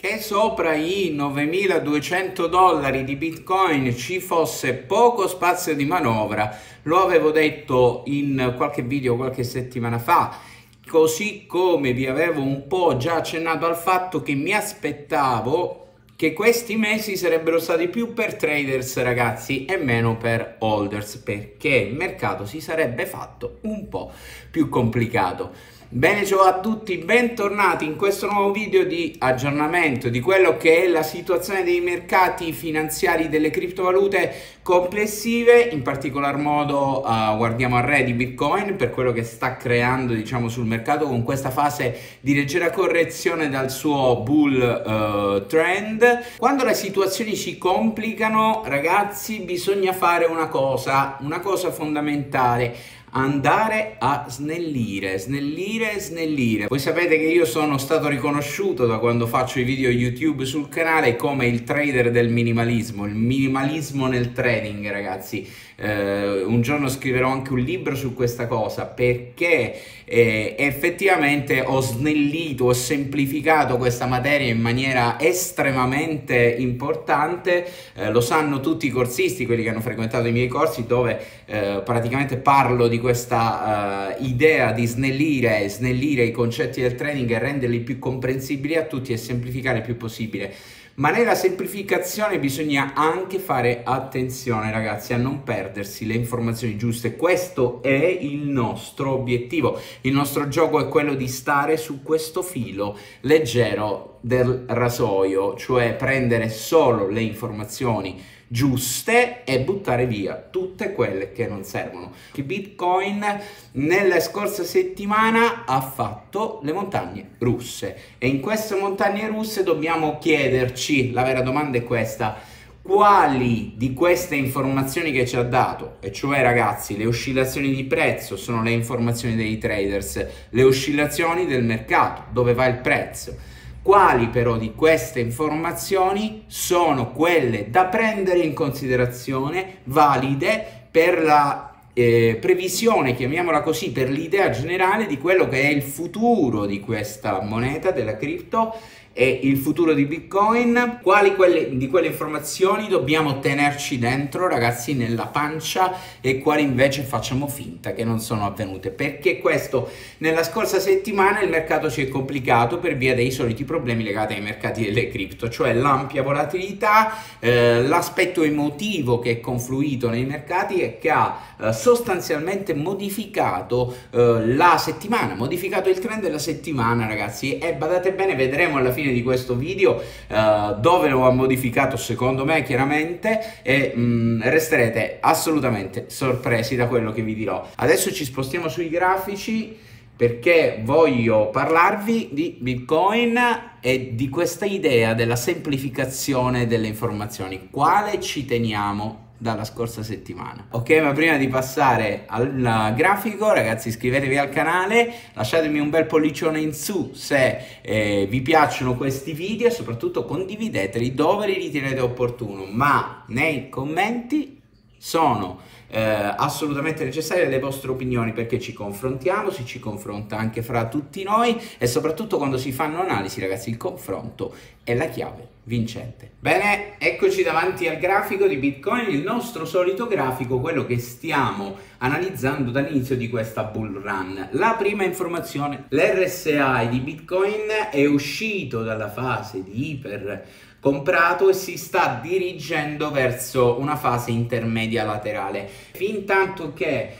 che sopra i 9.200 dollari di Bitcoin ci fosse poco spazio di manovra. Lo avevo detto in qualche video qualche settimana fa, così come vi avevo un po' già accennato al fatto che mi aspettavo che questi mesi sarebbero stati più per traders, ragazzi, e meno per holders, perché il mercato si sarebbe fatto un po' più complicato. Bene, ciao a tutti, bentornati in questo nuovo video di aggiornamento di quello che è la situazione dei mercati finanziari delle criptovalute complessive. In particolar modo guardiamo al re di Bitcoin per quello che sta creando, diciamo, sul mercato con questa fase di leggera correzione dal suo bull trend. Quando le situazioni si complicano, ragazzi, bisogna fare una cosa fondamentale: andare a snellire. Voi sapete che io sono stato riconosciuto da quando faccio i video YouTube sul canale come il trader del minimalismo, il minimalismo nel trading, ragazzi. Un giorno scriverò anche un libro su questa cosa, perché effettivamente ho snellito, ho semplificato questa materia in maniera estremamente importante. Lo sanno tutti i corsisti, quelli che hanno frequentato i miei corsi, dove praticamente parlo di questa idea di snellire i concetti del trading e renderli più comprensibili a tutti e semplificare il più possibile. Ma nella semplificazione bisogna anche fare attenzione, ragazzi, a non perdersi le informazioni giuste. Questo è il nostro obiettivo. Il nostro gioco è quello di stare su questo filo leggero del rasoio, cioè prendere solo le informazioni giuste e buttare via tutte quelle che non servono. Bitcoin nella scorsa settimana ha fatto le montagne russe, e in queste montagne russe dobbiamo chiederci, la vera domanda è questa: quali di queste informazioni che ci ha dato, e cioè, ragazzi, le oscillazioni di prezzo sono le informazioni dei traders, le oscillazioni del mercato, dove va il prezzo, quali però di queste informazioni sono quelle da prendere in considerazione, valide per la previsione, chiamiamola così, per l'idea generale di quello che è il futuro di questa moneta, della cripto, e il futuro di Bitcoin. Quali di quelle informazioni dobbiamo tenerci dentro, ragazzi, nella pancia, e quali invece facciamo finta che non sono avvenute? Perché questo, nella scorsa settimana il mercato si è complicato per via dei soliti problemi legati ai mercati delle cripto, cioè l'ampia volatilità, l'aspetto emotivo che è confluito nei mercati e che ha sostanzialmente modificato la settimana, modificato il trend della settimana, ragazzi. E badate bene, vedremo alla fine di questo video dove lo ha modificato, secondo me, chiaramente, e resterete assolutamente sorpresi da quello che vi dirò. Adesso ci spostiamo sui grafici, perché voglio parlarvi di Bitcoin e di questa idea della semplificazione delle informazioni. Quale ci teniamo dalla scorsa settimana? Ok, ma prima di passare al grafico, ragazzi, iscrivetevi al canale, lasciatemi un bel pollicione in su se vi piacciono questi video, e soprattutto condivideteli dove li ritenete opportuno, ma nei commenti sono assolutamente necessarie le vostre opinioni, perché ci confrontiamo, si ci confronta anche fra tutti noi, e soprattutto quando si fanno analisi, ragazzi, il confronto è la chiave vincente. Bene, eccoci davanti al grafico di Bitcoin, il nostro solito grafico, quello che stiamo analizzando dall'inizio di questa bull run. La prima informazione: l'RSI di Bitcoin è uscito dalla fase di iper comprato e si sta dirigendo verso una fase intermedia laterale, fin tanto che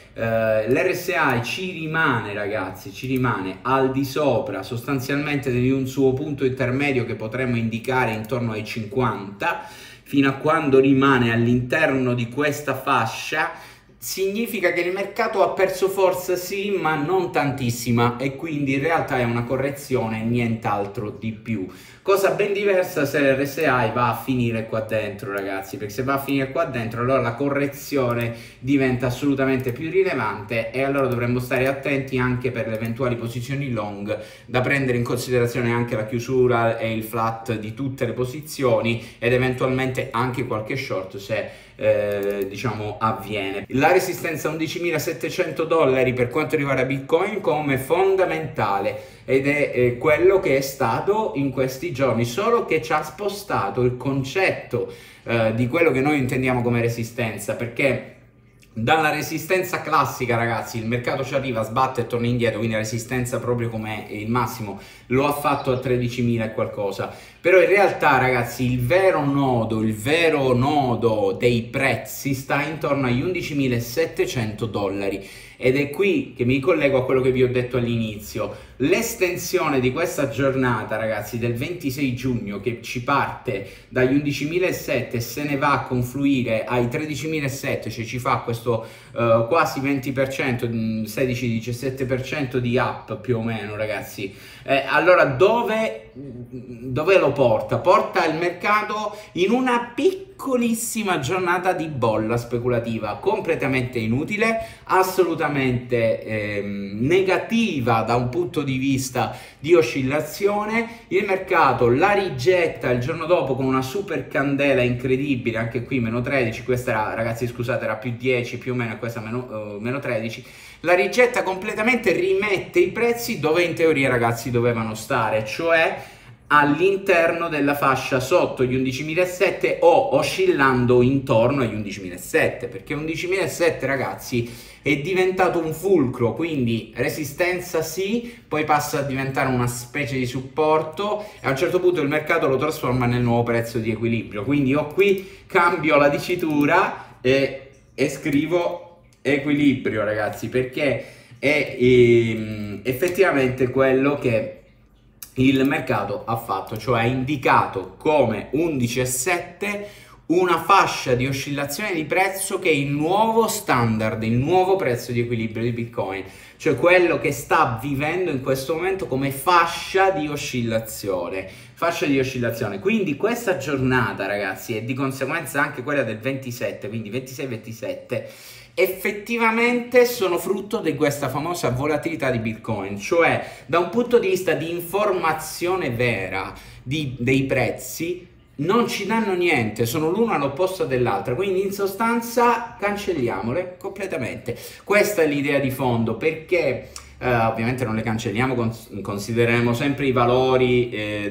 l'RSI ci rimane, ragazzi, ci rimane al di sopra sostanzialmente di un suo punto intermedio che potremmo indicare intorno ai 50. Fino a quando rimane all'interno di questa fascia, significa che il mercato ha perso forza, sì, ma non tantissima, e quindi in realtà è una correzione, nient'altro di più. Cosa ben diversa se l'RSI va a finire qua dentro, ragazzi, perché se va a finire qua dentro allora la correzione diventa assolutamente più rilevante, e allora dovremmo stare attenti anche per le eventuali posizioni long, da prendere in considerazione anche la chiusura e il flat di tutte le posizioni, ed eventualmente anche qualche short se diciamo avviene. La resistenza a $11.700 per quanto riguarda Bitcoin come fondamentale, ed è quello che è stato in questi giorni, solo che ci ha spostato il concetto di quello che noi intendiamo come resistenza, perché dalla resistenza classica, ragazzi, il mercato ci arriva, sbatte e torna indietro, quindi la resistenza proprio come il massimo lo ha fatto a 13.000 e qualcosa. Però in realtà, ragazzi, il vero nodo dei prezzi sta intorno agli $11.700, ed è qui che mi collego a quello che vi ho detto all'inizio. L'estensione di questa giornata, ragazzi, del 26 giugno, che ci parte dagli 11.700 e se ne va a confluire ai 13.700, cioè ci fa questo quasi 20%, 16-17% di up più o meno, ragazzi. Allora dove lo porta? Porta il mercato in una piccolissima giornata di bolla speculativa completamente inutile, assolutamente negativa da un punto di vista di oscillazione. Il mercato la rigetta il giorno dopo con una super candela incredibile, anche qui meno 13, questa era, ragazzi scusate, era più 10 più o meno, questa meno 13, la rigetta completamente, rimette i prezzi dove in teoria, ragazzi, dovevano stare, cioè all'interno della fascia sotto gli 11.700 o oscillando intorno agli 11.700, perché 11.700, ragazzi, è diventato un fulcro, quindi resistenza sì, poi passa a diventare una specie di supporto e a un certo punto il mercato lo trasforma nel nuovo prezzo di equilibrio. Quindi io qui cambio la dicitura e scrivo equilibrio, ragazzi, perché è effettivamente quello che il mercato ha fatto, cioè ha indicato come 11,7 una fascia di oscillazione di prezzo che è il nuovo standard, il nuovo prezzo di equilibrio di Bitcoin, cioè quello che sta vivendo in questo momento come fascia di oscillazione. Quindi questa giornata, ragazzi, e di conseguenza anche quella del 27, quindi 26-27, effettivamente sono frutto di questa famosa volatilità di Bitcoin, cioè da un punto di vista di informazione vera dei prezzi non ci danno niente, sono l'una all'opposto dell'altra, quindi in sostanza cancelliamole completamente. Questa è l'idea di fondo, perché ovviamente non le cancelliamo, considereremo sempre i valori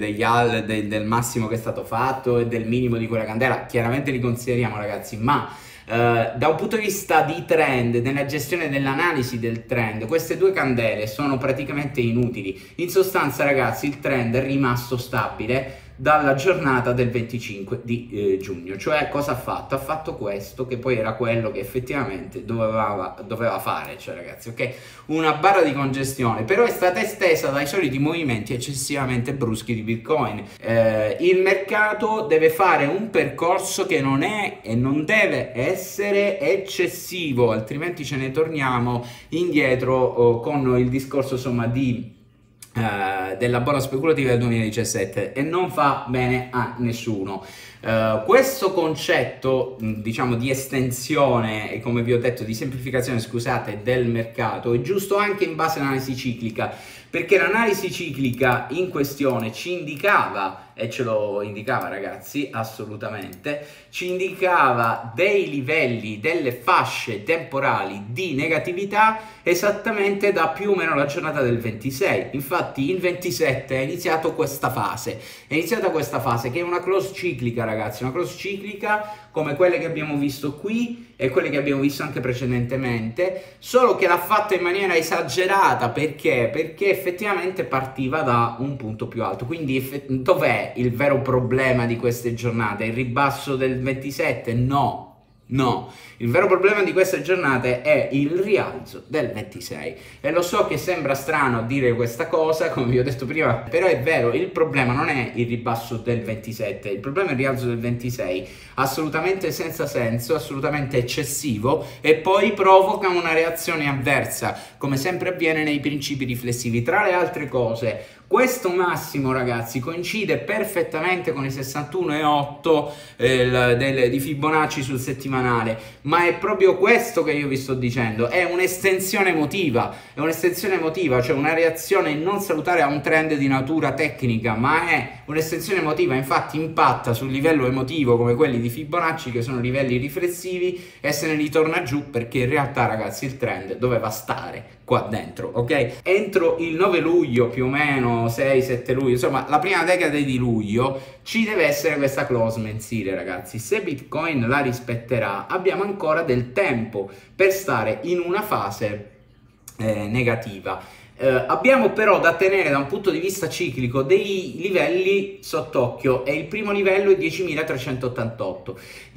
del massimo che è stato fatto e del minimo di quella candela, chiaramente li consideriamo, ragazzi, ma da un punto di vista di trend, nella gestione dell'analisi del trend, queste due candele sono praticamente inutili. In sostanza, ragazzi, il trend è rimasto stabile dalla giornata del 25 di giugno. Cioè cosa ha fatto? Ha fatto questo, che poi era quello che effettivamente doveva fare, cioè, ragazzi, ok? Una barra di congestione, però è stata estesa dai soliti movimenti eccessivamente bruschi di Bitcoin. Il mercato deve fare un percorso che non è e non deve essere eccessivo, altrimenti ce ne torniamo indietro con il discorso, insomma, della bolla speculativa del 2017, e non fa bene a nessuno. Questo concetto, diciamo, di estensione e, come vi ho detto, di semplificazione, scusate, del mercato è giusto anche in base all'analisi ciclica, perché l'analisi ciclica in questione ci indicava, e ce lo indicava, ragazzi, assolutamente, ci indicava dei livelli, delle fasce temporali di negatività esattamente da più o meno la giornata del 26. Infatti il 27 è iniziata questa fase che è una cross ciclica, ragazzi, una cross ciclica come quelle che abbiamo visto qui e quelle che abbiamo visto anche precedentemente, solo che l'ha fatta in maniera esagerata. Perché effettivamente partiva da un punto più alto. Quindi dov'è il vero problema di queste giornate? Il ribasso del 27? No, il vero problema di queste giornate è il rialzo del 26, e lo so che sembra strano dire questa cosa, come vi ho detto prima, però è vero. Il problema non è il ribasso del 27, il problema è il rialzo del 26, assolutamente senza senso, assolutamente eccessivo, e poi provoca una reazione avversa, come sempre avviene nei principi riflessivi. Tra le altre cose, Questo massimo, ragazzi, coincide perfettamente con i 61,8 di Fibonacci sul settimanale, ma è proprio questo che io vi sto dicendo, è un'estensione emotiva, cioè una reazione non salutare a un trend di natura tecnica, ma è un'estensione emotiva, infatti impatta sul livello emotivo come quelli di Fibonacci, che sono livelli riflessivi, e se ne ritorna giù perché in realtà, ragazzi, il trend doveva stare qua dentro, ok? Entro il 9 luglio più o meno, 6-7 luglio, insomma la prima decade di luglio ci deve essere questa close mensile, ragazzi. Se Bitcoin la rispetterà abbiamo ancora del tempo per stare in una fase negativa. Abbiamo però da tenere da un punto di vista ciclico dei livelli sott'occhio, e il primo livello è 10.388.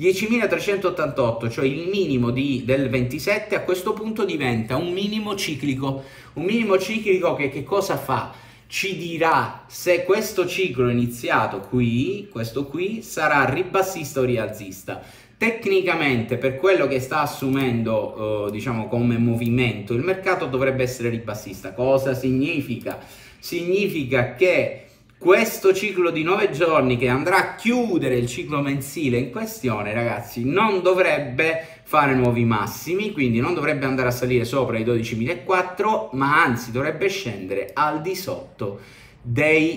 10.388, cioè il minimo del 27, a questo punto diventa un minimo ciclico. Un minimo ciclico che cosa fa? Ci dirà se questo ciclo iniziato qui, questo qui, sarà ribassista o rialzista. Tecnicamente, per quello che sta assumendo diciamo come movimento, il mercato dovrebbe essere ribassista. Cosa significa? Significa che questo ciclo di 9 giorni che andrà a chiudere il ciclo mensile in questione, ragazzi, non dovrebbe fare nuovi massimi, quindi non dovrebbe andare a salire sopra i 12.400, ma anzi dovrebbe scendere al di sotto dei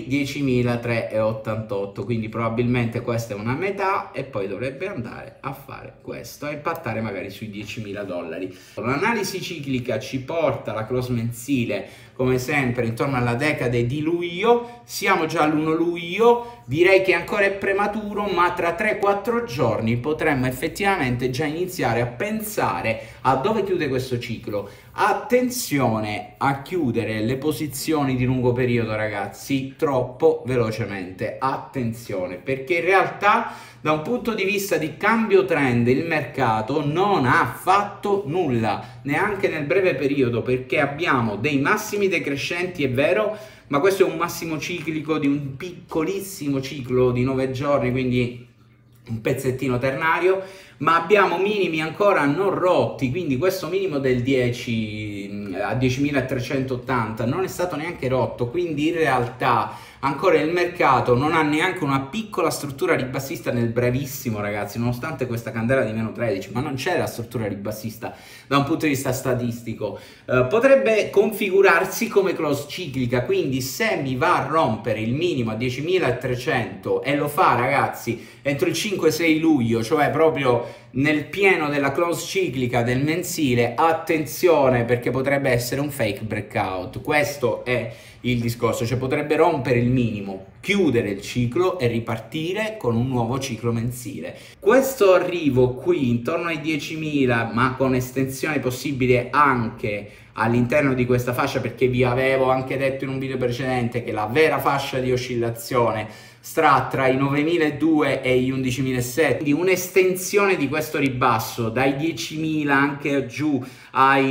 10.388, quindi probabilmente questa è una metà e poi dovrebbe andare a fare questo, a impattare magari sui $10.000. L'analisi ciclica ci porta alla close mensile come sempre intorno alla decade di luglio, siamo già all'1 luglio, direi che ancora è prematuro, ma tra 3-4 giorni potremmo effettivamente già iniziare a pensare a dove chiude questo ciclo. Attenzione a chiudere le posizioni di lungo periodo, ragazzi, troppo velocemente, attenzione, perché in realtà da un punto di vista di cambio trend il mercato non ha fatto nulla, neanche nel breve periodo, perché abbiamo dei massimi decrescenti, è vero, ma questo è un massimo ciclico di un piccolissimo ciclo di 9 giorni, quindi un pezzettino ternario, ma abbiamo minimi ancora non rotti, quindi questo minimo del 10 a 10.380 non è stato neanche rotto, quindi in realtà ancora il mercato non ha neanche una piccola struttura ribassista nel brevissimo, ragazzi, nonostante questa candela di meno 13, ma non c'è la struttura ribassista da un punto di vista statistico. Potrebbe configurarsi come close ciclica, quindi se mi va a rompere il minimo a 10.300 e lo fa, ragazzi, entro il 5-6 luglio, cioè proprio nel pieno della close ciclica del mensile, attenzione, perché potrebbe essere un fake breakout. Questo è il discorso, cioè potrebbe rompere il minimo, chiudere il ciclo e ripartire con un nuovo ciclo mensile. Questo arrivo qui intorno ai 10.000, ma con estensione possibile anche all'interno di questa fascia, perché vi avevo anche detto in un video precedente che la vera fascia di oscillazione sta tra i 9.200 e gli 11.700, quindi un'estensione di questo ribasso dai 10.000 anche giù ai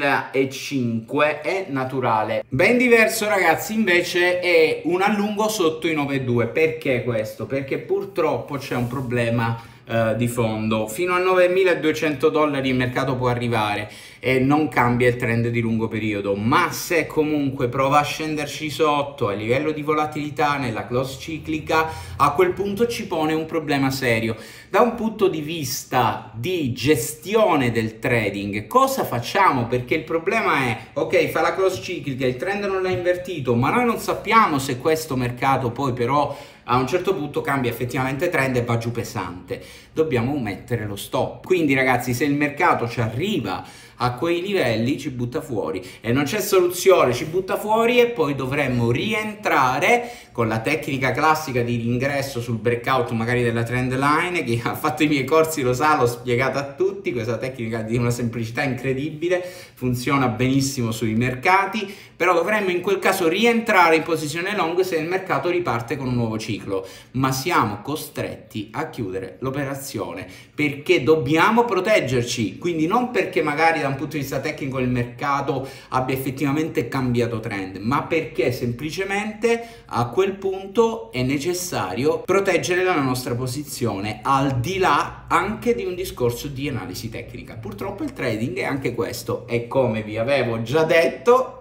9.005 è naturale. Ben diverso, ragazzi, invece è un allungo sotto i 9.200. Perché questo? Perché purtroppo c'è un problema di fondo. Fino a $9.200 il mercato può arrivare e non cambia il trend di lungo periodo, ma se comunque prova a scenderci sotto a livello di volatilità nella close ciclica, a quel punto ci pone un problema serio. Da un punto di vista di gestione del trading, cosa facciamo? Perché il problema è, ok, fa la close ciclica, il trend non l'ha invertito, ma noi non sappiamo se questo mercato poi però a un certo punto cambia effettivamente trend e va giù pesante. Dobbiamo mettere lo stop. Quindi, ragazzi, se il mercato ci arriva a quei livelli ci butta fuori e non c'è soluzione, ci butta fuori, e poi dovremmo rientrare con la tecnica classica di ringresso sul breakout magari della trend line. Chi ha fatto i miei corsi lo sa, l'ho spiegata a tutti, questa tecnica di una semplicità incredibile, funziona benissimo sui mercati, però dovremmo in quel caso rientrare in posizione long se il mercato riparte con un nuovo ciclo, ma siamo costretti a chiudere l'operazione perché dobbiamo proteggerci, quindi non perché magari da un punto di vista tecnico il mercato abbia effettivamente cambiato trend, ma perché semplicemente a quel punto è necessario proteggere la nostra posizione al di là anche di un discorso di analisi tecnica. Purtroppo il trading è anche questo, e come vi avevo già detto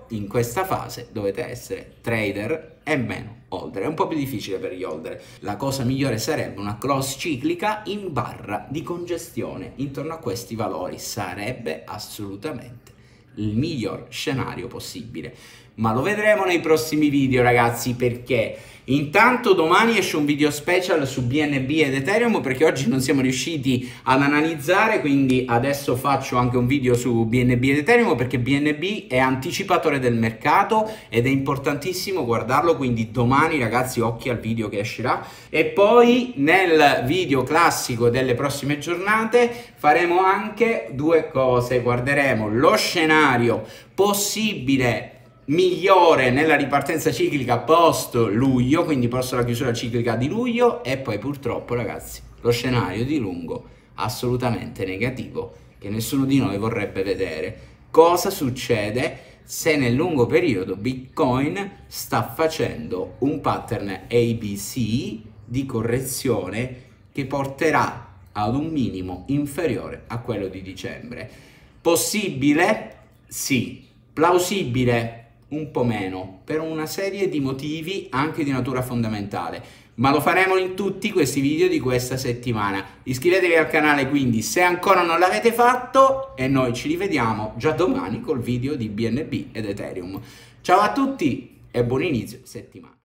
in questa fase dovete essere trader e meno holder. È un po' più difficile per gli holder. La cosa migliore sarebbe una cross ciclica in barra di congestione intorno a questi valori. Sarebbe assolutamente il miglior scenario possibile. Ma lo vedremo nei prossimi video, ragazzi, perché intanto domani esce un video special su BNB ed Ethereum, perché oggi non siamo riusciti ad analizzare, quindi adesso faccio anche un video su BNB ed Ethereum, perché BNB è anticipatore del mercato ed è importantissimo guardarlo, quindi domani, ragazzi, occhi al video che uscirà. E poi nel video classico delle prossime giornate faremo anche due cose: guarderemo lo scenario possibile migliore nella ripartenza ciclica post luglio, quindi post la chiusura ciclica di luglio, e poi purtroppo, ragazzi, lo scenario di lungo assolutamente negativo che nessuno di noi vorrebbe vedere. Cosa succede se nel lungo periodo Bitcoin sta facendo un pattern ABC di correzione che porterà ad un minimo inferiore a quello di dicembre? Possibile? Sì. Plausibile? Un po' meno, per una serie di motivi anche di natura fondamentale, ma lo faremo in tutti questi video di questa settimana. Iscrivetevi al canale quindi se ancora non l'avete fatto, e noi ci rivediamo già domani col video di BNB ed Ethereum. Ciao a tutti e buon inizio settimana.